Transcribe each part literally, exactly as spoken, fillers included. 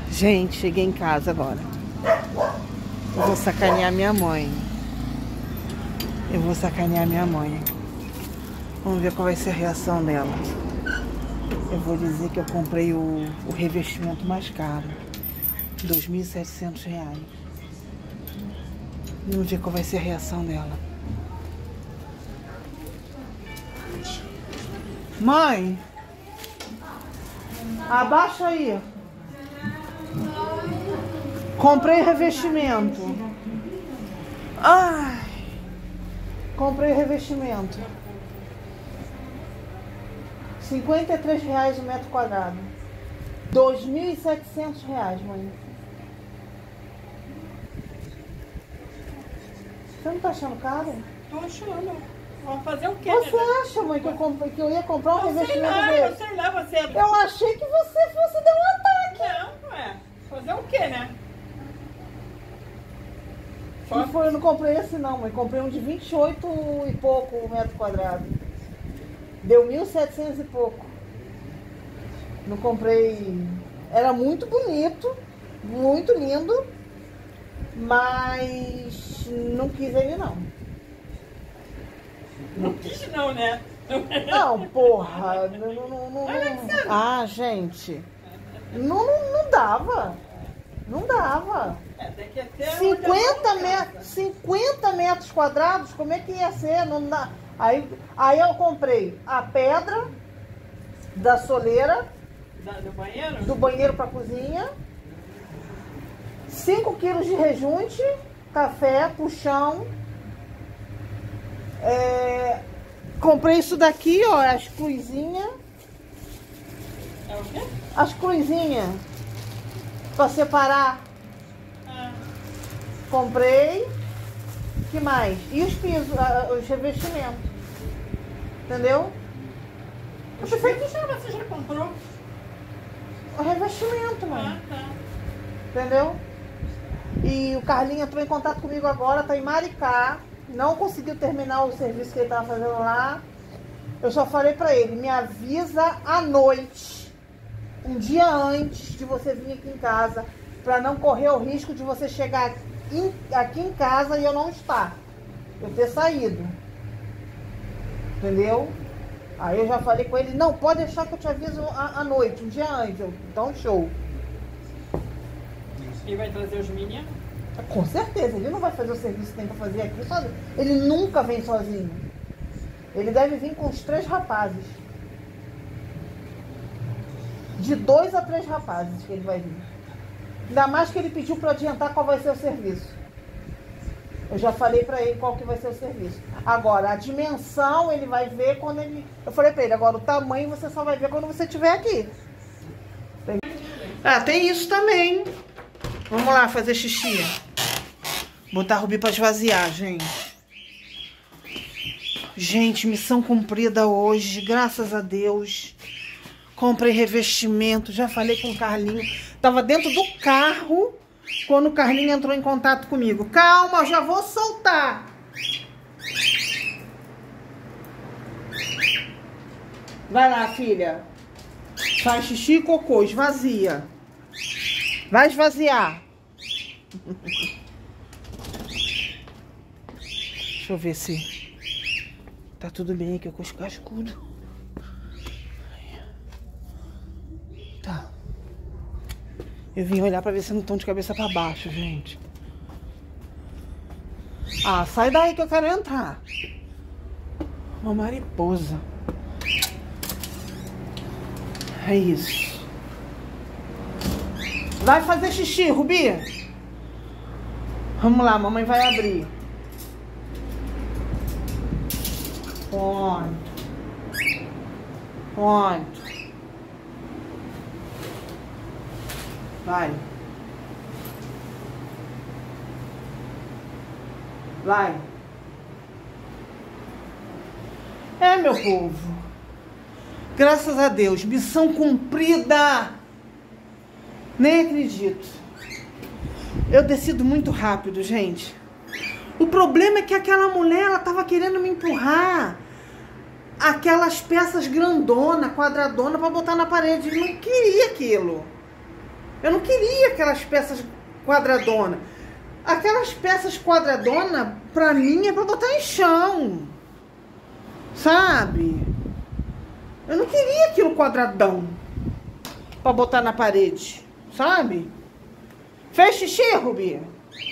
Gente, cheguei em casa agora. Eu vou sacanear minha mãe. Eu vou sacanear minha mãe. Vamos ver qual vai ser a reação dela. Eu vou dizer que eu comprei o, o revestimento mais caro. dois mil e setecentos reais. Vamos ver qual vai ser a reação dela. Mãe! Abaixa aí. Comprei revestimento. Ai! Comprei revestimento. cinquenta e três reais o metro quadrado. dois mil e setecentos reais, mãe. Você não tá achando caro? Tô achando. Vamos fazer o quê? Você acha, mãe, que eu, comprei, que eu ia comprar um eu revestimento sei lá, desse? eu sei lá, você... Eu achei que você fosse dar um ataque. Não, é. Fazer o quê, né? Não foi, eu não comprei esse não, mãe. Comprei um de vinte e oito e pouco o metro quadrado. Deu mil e setecentos e pouco. Não comprei... Era muito bonito, muito lindo, mas não quis ele não. Não quis não, né? Não, porra. Não, não, não, não. Ah, gente. Não, não, não dava. Não dava. É, tem que ter cinquenta, metros, cinquenta metros quadrados, como é que ia ser? Não dá. Aí, aí eu comprei a pedra da soleira, Da, do banheiro? do banheiro para cozinha, cinco quilos de rejunte, café, puxão. É, comprei isso daqui, ó, as cruzinhas. É o quê? As cruzinhas para separar. Ah, Comprei. Que mais? E os pisos, ah, os revestimentos. Entendeu? Eu os pensei pisos já você já comprou? que o revestimento, mãe. Ah, tá. Entendeu? E o Carlinho entrou em contato comigo agora, tá em Maricá. Não conseguiu terminar o serviço que ele tava fazendo lá. Eu só falei pra ele, me avisa à noite, um dia antes de você vir aqui em casa, pra não correr o risco de você chegar em, aqui em casa e eu não estar. Eu ter saído. Entendeu? Aí eu já falei com ele, não, pode deixar que eu te aviso à, à noite, um dia antes. Eu, então, show. E vai trazer os meninos? Com certeza, ele não vai fazer o serviço que tem pra fazer aqui sozinho. Ele nunca vem sozinho. Ele deve vir com os três rapazes. De dois a três rapazes que ele vai vir. Ainda mais que ele pediu para adiantar qual vai ser o serviço. Eu já falei para ele qual que vai ser o serviço. Agora, a dimensão ele vai ver quando ele... Eu falei para ele, agora o tamanho você só vai ver quando você estiver aqui. Ah, tem isso também. Vamos lá fazer xixi. Botar a Rubi para esvaziar, gente. Gente, missão cumprida hoje, graças a Deus. Comprei revestimento, já falei com o Carlinho. Tava dentro do carro quando o Carlinho entrou em contato comigo. Calma, eu já vou soltar. Vai lá, filha. Faz xixi e cocô, esvazia. Vai esvaziar. Deixa eu ver se tá tudo bem aqui com os cascudos. Tá. Eu vim olhar pra ver se não estão de cabeça pra baixo, gente. Ah, sai daí que eu quero entrar. Uma mariposa. É isso. Vai fazer xixi, Rubi? Vamos lá, mamãe vai abrir. Ponto. Ponto. Vai. Vai. É, meu povo. Graças a Deus. Missão cumprida. Nem acredito. Eu decido muito rápido, gente. O problema é que aquela mulher, ela tava querendo me empurrar aquelas peças grandona, quadradona, pra botar na parede. Eu não queria aquilo. Eu não queria aquelas peças quadradonas. Aquelas peças quadradonas, pra mim, é pra botar em chão. Sabe? Eu não queria aquilo quadradão pra botar na parede. Sabe? Fez xixi, Rubi?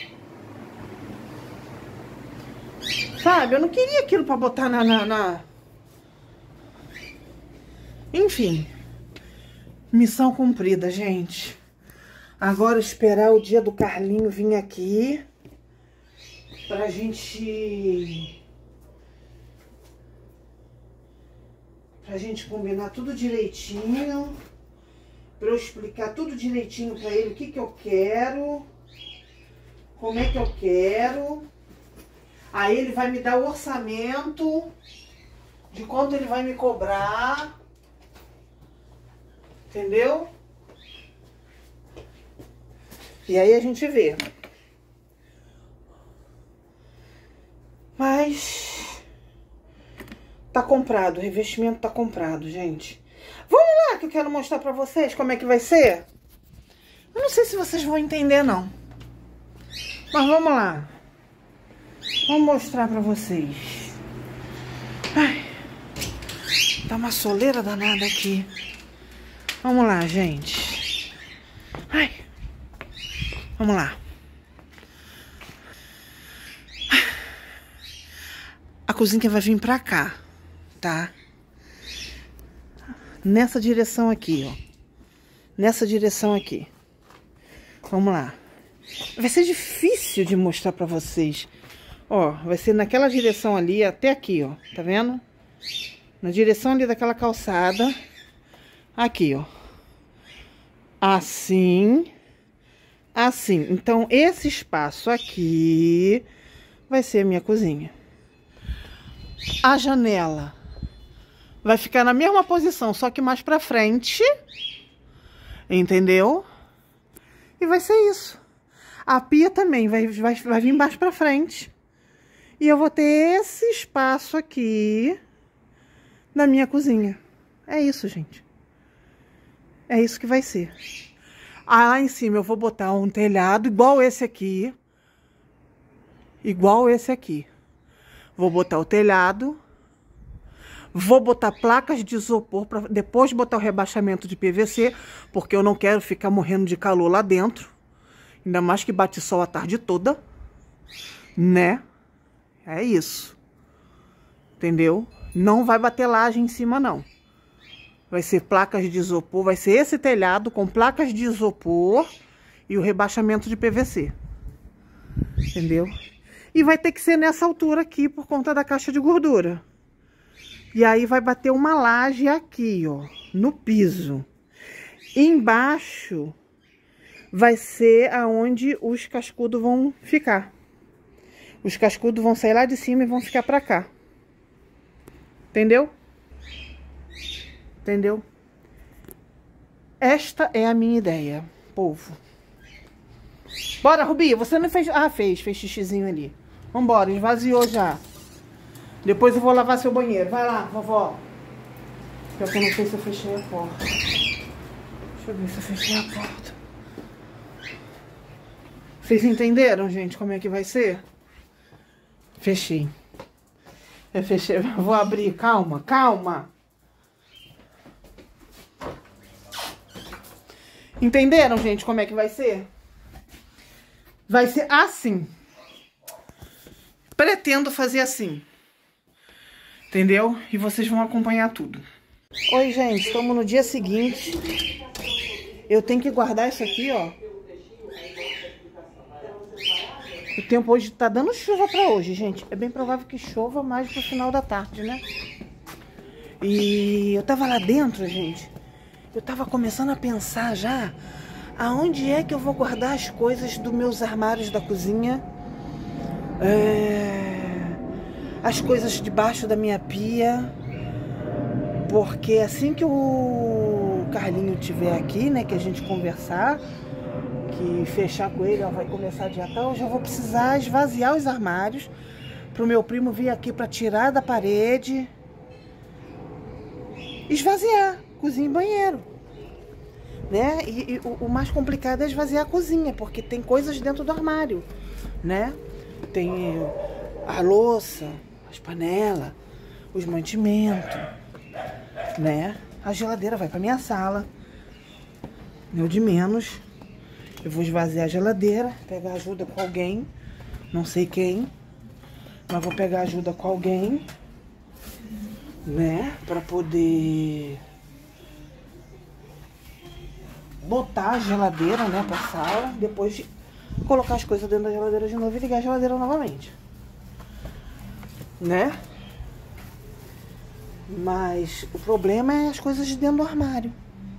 Sabe? Eu não queria aquilo pra botar na... na, na... Enfim. Missão cumprida, gente. Agora esperar o dia do Carlinho vir aqui pra gente... Pra gente combinar tudo direitinho. Pra eu explicar tudo direitinho pra ele o que que eu quero. Como é que eu quero. Aí ele vai me dar o orçamento de quanto ele vai me cobrar. Entendeu? E aí a gente vê. Mas tá comprado, o revestimento tá comprado, gente. Vamos lá que eu quero mostrar pra vocês como é que vai ser. Eu não sei se vocês vão entender não. Mas vamos lá. Vamos mostrar pra vocês. Ai, tá uma soleira danada aqui. Vamos lá, gente. Ai. Vamos lá. A cozinha vai vir pra cá, tá? Nessa direção aqui, ó. Nessa direção aqui. Vamos lá. Vai ser difícil de mostrar pra vocês. Ó, vai ser naquela direção ali até aqui, ó. Tá vendo? Na direção ali daquela calçada. Aqui, ó. Assim. Assim. Então, esse espaço aqui vai ser a minha cozinha. A janela vai ficar na mesma posição, só que mais pra frente. Entendeu? E vai ser isso. A pia também vai, vai, vai vir mais pra frente. E eu vou ter esse espaço aqui na minha cozinha. É isso, gente. É isso que vai ser. Ah, lá em cima eu vou botar um telhado igual esse aqui. Igual esse aqui. Vou botar o telhado. Vou botar placas de isopor para depois botar o rebaixamento de P V C, porque eu não quero ficar morrendo de calor lá dentro. Ainda mais que bate sol a tarde toda, né? É isso. Entendeu? Não vai bater laje em cima, não. Vai ser placas de isopor, vai ser esse telhado com placas de isopor e o rebaixamento de P V C. Entendeu? E vai ter que ser nessa altura aqui por conta da caixa de gordura. E aí vai bater uma laje aqui, ó, no piso. Embaixo vai ser aonde os cascudos vão ficar. Os cascudos vão sair lá de cima e vão ficar pra cá. Entendeu? Entendeu? Esta é a minha ideia, povo. Bora, Rubi, você não fez... Ah, fez, fez xixizinho ali. Vambora, esvaziou já. Depois eu vou lavar seu banheiro. Vai lá, vovó. Pior que eu não sei se eu fechei a porta. Deixa eu ver se eu fechei a porta. Vocês entenderam, gente, como é que vai ser? Fechei. Eu fechei. Eu vou abrir. Calma, calma. Entenderam, gente, como é que vai ser? Vai ser assim. Pretendo fazer assim. Entendeu? E vocês vão acompanhar tudo. Oi, gente. Estamos no dia seguinte. Eu tenho que guardar isso aqui, ó. O tempo hoje tá dando chuva pra hoje, gente. É bem provável que chova mais pro final da tarde, né? E eu tava lá dentro, gente. Eu tava começando a pensar já aonde é que eu vou guardar as coisas dos meus armários da cozinha. É... As coisas debaixo da minha pia. Porque assim que o Carlinho estiver aqui, né, que a gente conversar, que fechar com ele, ó, vai começar de Natal, eu já vou precisar esvaziar os armários pro meu primo vir aqui para tirar da parede. Esvaziar cozinha e banheiro. né? E, e o, o mais complicado é esvaziar a cozinha, porque tem coisas dentro do armário, né? Tem a louça, as panelas, os mantimentos, né? A geladeira vai para minha sala. Meu de menos. Eu vou esvaziar a geladeira, pegar ajuda com alguém, não sei quem, mas vou pegar ajuda com alguém, né? Para poder botar a geladeira, né, pra sala, depois de colocar as coisas dentro da geladeira de novo e ligar a geladeira novamente, né? Mas o problema é as coisas de dentro do armário,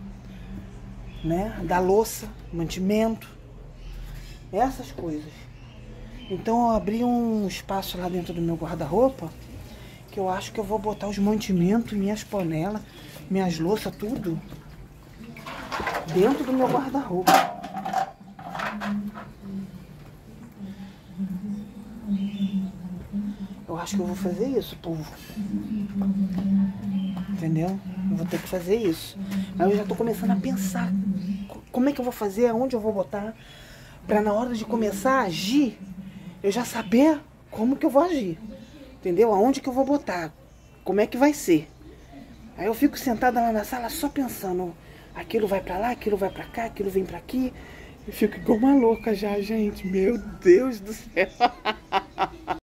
né? Da louça, mantimento, essas coisas. Então eu abri um espaço lá dentro do meu guarda-roupa, que eu acho que eu vou botar os mantimentos, minhas panelas, minhas louças, tudo dentro do meu guarda-roupa. Eu acho que eu vou fazer isso, povo. Entendeu? Eu vou ter que fazer isso. Aí eu já tô começando a pensar como é que eu vou fazer, aonde eu vou botar, pra na hora de começar a agir, eu já saber como que eu vou agir. Entendeu? Aonde que eu vou botar, como é que vai ser. Aí eu fico sentada lá na sala só pensando, aquilo vai pra lá, aquilo vai pra cá, aquilo vem pra aqui. Eu fico igual uma louca já, gente. Meu Deus do céu.